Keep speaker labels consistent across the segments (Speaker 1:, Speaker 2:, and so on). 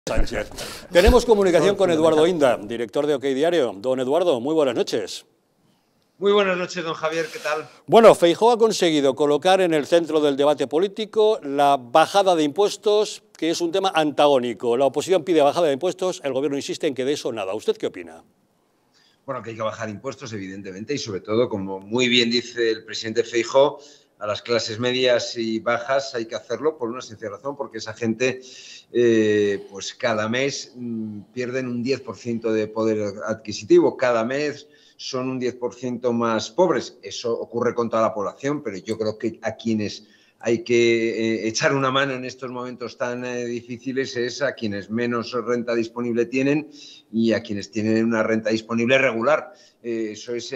Speaker 1: Sánchez. Tenemos comunicación con Eduardo Inda, director de OK Diario. Don Eduardo, muy buenas noches.
Speaker 2: Muy buenas noches, don Javier, ¿qué tal?
Speaker 1: Bueno, Feijóo ha conseguido colocar en el centro del debate político la bajada de impuestos, que es un tema antagónico. La oposición pide bajada de impuestos, el gobierno insiste en que de eso nada. ¿Usted qué opina?
Speaker 2: Bueno, que hay que bajar impuestos, evidentemente, y sobre todo, como muy bien dice el presidente Feijóo, a las clases medias y bajas hay que hacerlo por una sencilla razón, porque esa gente pues cada mes pierden un 10% de poder adquisitivo, cada mes son un 10% más pobres. Eso ocurre con toda la población, pero yo creo que a quienes hay que echar una mano en estos momentos tan difíciles es a quienes menos renta disponible tienen y a quienes tienen una renta disponible regular. Eso es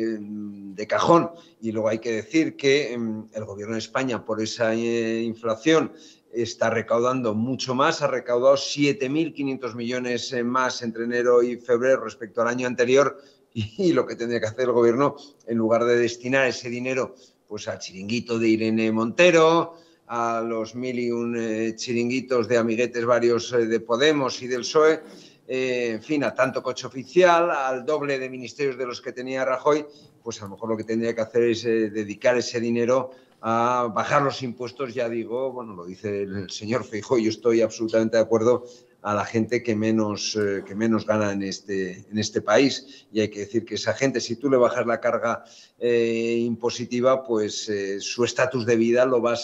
Speaker 2: de cajón. Y luego hay que decir que el gobierno de España, por esa inflación, está recaudando mucho más, ha recaudado 7.500 millones más entre enero y febrero respecto al año anterior, y lo que tendría que hacer el gobierno, en lugar de destinar ese dinero pues al chiringuito de Irene Montero, a los 1001 chiringuitos de amiguetes varios de Podemos y del PSOE, en fin, a tanto coche oficial, al doble de ministerios de los que tenía Rajoy, pues a lo mejor lo que tendría que hacer es dedicar ese dinero a bajar los impuestos, ya digo, bueno, lo dice el señor Feijóo, yo estoy absolutamente de acuerdo, a la gente que menos gana en este país. Y hay que decir que esa gente, si tú le bajas la carga impositiva, pues su estatus de vida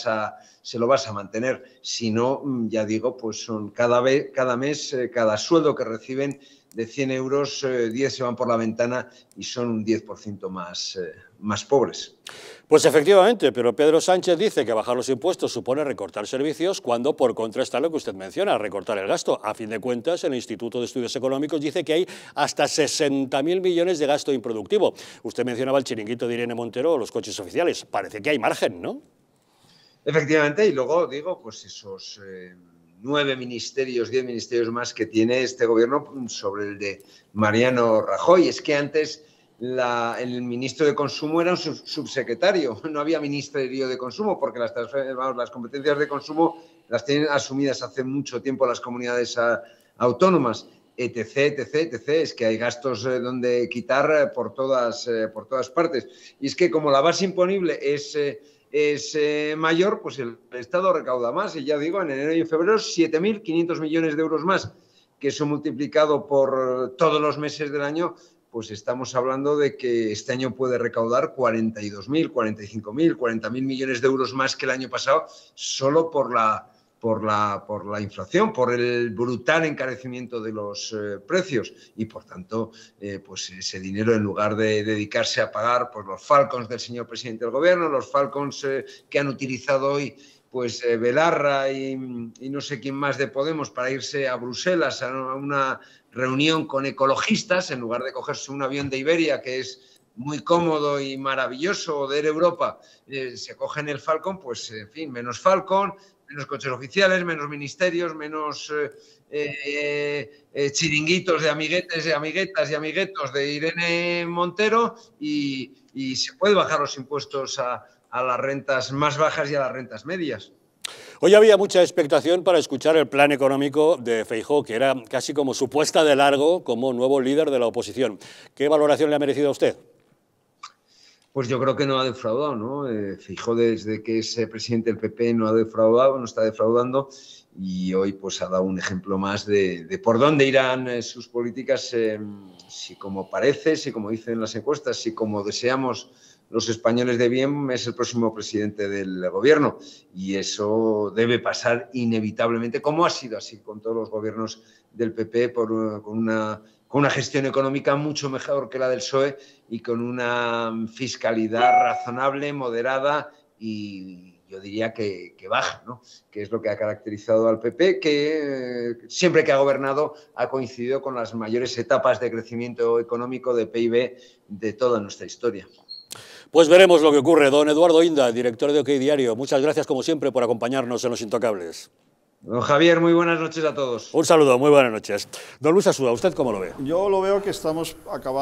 Speaker 2: se lo vas a mantener. Si no, ya digo, pues son cada mes, cada sueldo que reciben de 100 euros, 10 se van por la ventana y son un 10% más pobres.
Speaker 1: Pues efectivamente, pero Pedro Sánchez dice que bajar los impuestos supone recortar servicios, cuando por contra está lo que usted menciona, recortar el gasto. A fin de cuentas, el Instituto de Estudios Económicos dice que hay hasta 60.000 millones de gasto improductivo. Usted mencionaba el chiringuito de Irene Montero o los coches oficiales. Parece que hay margen, ¿no?
Speaker 2: Efectivamente, y luego digo, pues esos 9 ministerios, 10 ministerios más que tiene este gobierno sobre el de Mariano Rajoy. Es que antes el ministro de Consumo era un subsecretario, no había ministerio de Consumo, porque las competencias de consumo las tienen asumidas hace mucho tiempo las comunidades autónomas, etc, etc, etc. Es que hay gastos donde quitar por todas partes. Y es que como la base imponible es mayor, pues el Estado recauda más. Y ya digo, en enero y en febrero, 7.500 millones de euros más, que eso multiplicado por todos los meses del año, pues estamos hablando de que este año puede recaudar 42.000, 45.000, 40.000 millones de euros más que el año pasado, solo por la inflación, por el brutal encarecimiento de los precios. Y por tanto, pues ese dinero, en lugar de dedicarse a pagar pues, los Falcons del señor presidente del gobierno, los Falcons que han utilizado hoy pues Belarra y no sé quién más de Podemos para irse a Bruselas a una reunión con ecologistas, en lugar de cogerse un avión de Iberia, que es muy cómodo y maravilloso, o de Air Europa, se cogen el Falcon, pues en fin, menos Falcon, menos coches oficiales, menos ministerios, menos chiringuitos de amiguetes, de amiguetas y amiguetos de Irene Montero, y se puede bajar los impuestos a las rentas más bajas y a las rentas medias.
Speaker 1: Hoy había mucha expectación para escuchar el plan económico de Feijóo, que era casi como su puesta de largo como nuevo líder de la oposición. ¿Qué valoración le ha merecido a usted?
Speaker 2: Pues yo creo que no ha defraudado, ¿no? Feijóo, desde que es presidente del PP, no ha defraudado, no está defraudando, y hoy pues ha dado un ejemplo más de por dónde irán sus políticas, si como parece, si como dicen las encuestas, si como deseamos los españoles de bien, es el próximo presidente del gobierno. Y eso debe pasar inevitablemente, como ha sido así con todos los gobiernos del PP, con una gestión económica mucho mejor que la del PSOE y con una fiscalidad razonable, moderada y yo diría que baja, ¿no? Que es lo que ha caracterizado al PP, que siempre que ha gobernado ha coincidido con las mayores etapas de crecimiento económico de PIB de toda nuestra historia.
Speaker 1: Pues veremos lo que ocurre. Don Eduardo Inda, director de OK Diario, muchas gracias como siempre por acompañarnos en Los Intocables.
Speaker 2: Don Javier, muy buenas noches a todos.
Speaker 1: Un saludo, muy buenas noches. Don Luis Asúa, ¿usted cómo lo ve?
Speaker 3: Yo lo veo que estamos acabando.